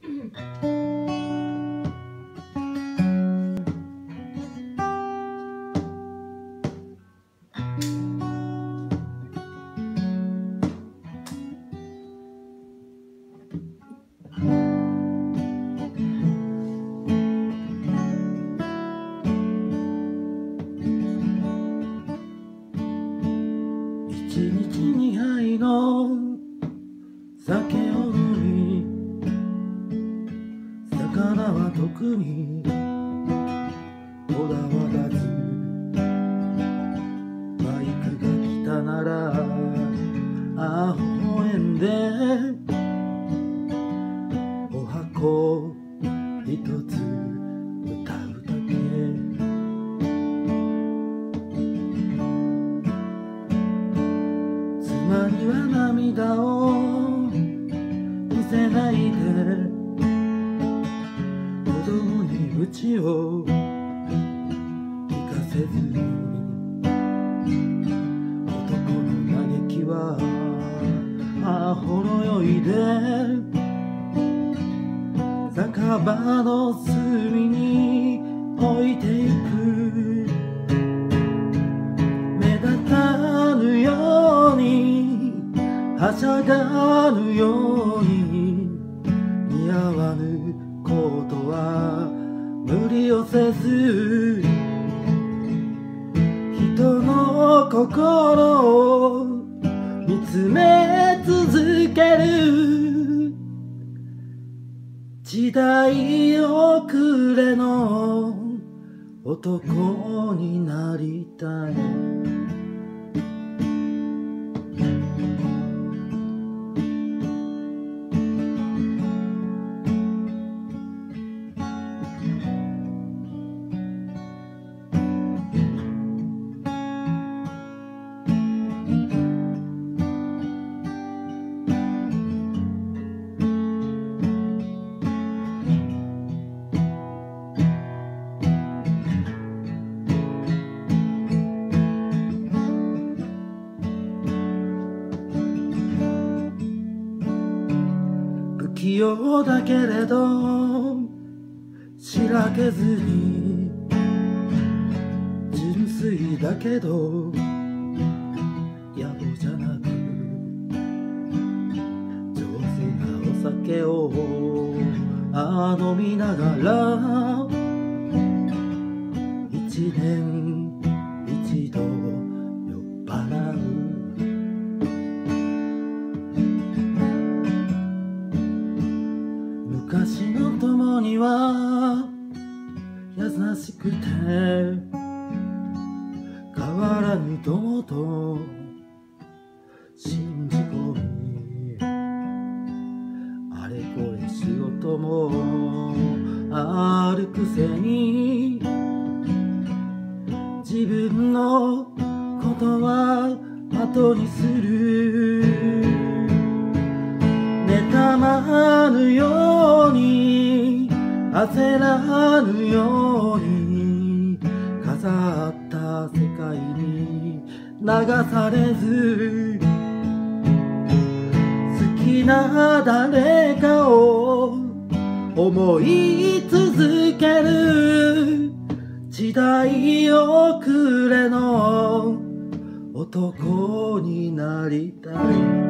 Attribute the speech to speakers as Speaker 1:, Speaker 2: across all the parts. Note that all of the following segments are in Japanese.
Speaker 1: 一日二杯の酒を飲み、魚は特にこだわらず、バイクが来たなら微笑んでお箱一つ歌うだけ。妻には涙を見せないで、子供に愚痴を聞かせずに、男の嘆きはほろ酔いで酒場の隅に置いていく。目立たぬようにはしゃがぬように、似合わぬことは無理をせず、人の心を見つめ続ける。時代遅れの男になりたい。不器用だけれどしらけずに、純粋だけど野暮じゃなく、上手なお酒を飲みながら、一年一度酔っ払う。昔の友には優しくて変わらぬ友と信じ込み、あれこれ仕事もあるくせに、自分のことは後にする。妬まぬように焦らぬように、飾った世界に流されず、好きな誰かを思い続ける。時代遅れの男になりたい。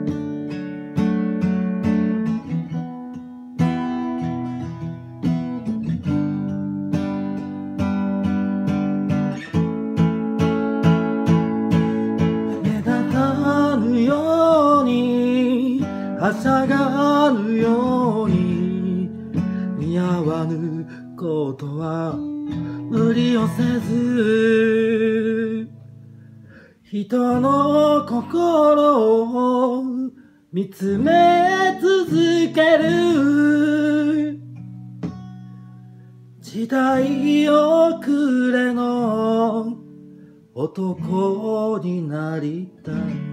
Speaker 1: はしゃがぬように、似合わぬことは無理をせず、人の心を見つめ続ける。時代遅れの男になりたい。